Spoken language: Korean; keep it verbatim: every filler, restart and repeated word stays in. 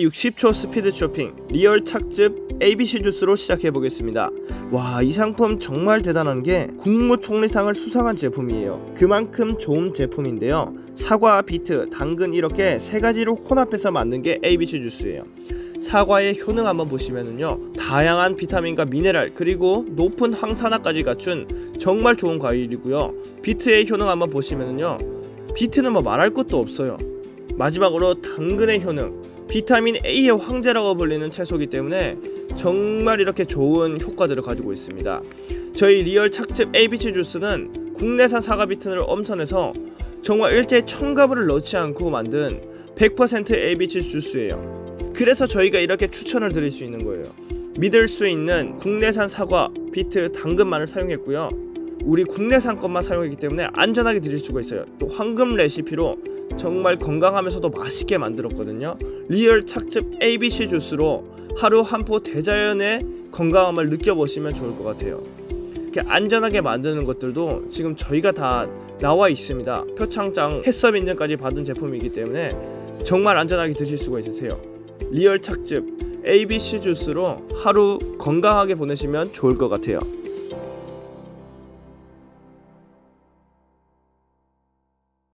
육십 초 스피드 쇼핑 리얼 착즙 에이비씨 주스로 시작해 보겠습니다. 와, 이 상품 정말 대단한 게 국무총리상을 수상한 제품이에요. 그만큼 좋은 제품인데요. 사과, 비트, 당근 이렇게 세 가지를 혼합해서 만든 게 에이비씨 주스예요. 사과의 효능 한번 보시면은요, 다양한 비타민과 미네랄 그리고 높은 항산화까지 갖춘 정말 좋은 과일이고요. 비트의 효능 한번 보시면은요, 비트는 뭐 말할 것도 없어요. 마지막으로 당근의 효능, 비타민 A의 황제라고 불리는 채소이기 때문에 정말 이렇게 좋은 효과들을 가지고 있습니다. 저희 리얼 착즙 에이비씨 주스는 국내산 사과 비트를 엄선해서 정말 일제히 첨가물을 넣지 않고 만든 백 퍼센트 에이비씨 주스예요. 그래서 저희가 이렇게 추천을 드릴 수 있는 거예요. 믿을 수 있는 국내산 사과, 비트, 당근만을 사용했고요. 우리 국내산 것만 사용했기 때문에 안전하게 드실 수가 있어요. 또 황금 레시피로 정말 건강하면서도 맛있게 만들었거든요. 리얼 착즙 에이비씨 주스로 하루 한 포 대자연의 건강함을 느껴보시면 좋을 것 같아요. 이렇게 안전하게 만드는 것들도 지금 저희가 다 나와 있습니다. 표창장 햇섭 인증까지 받은 제품이기 때문에 정말 안전하게 드실 수가 있으세요. 리얼 착즙 에이비씨 주스로 하루 건강하게 보내시면 좋을 것 같아요.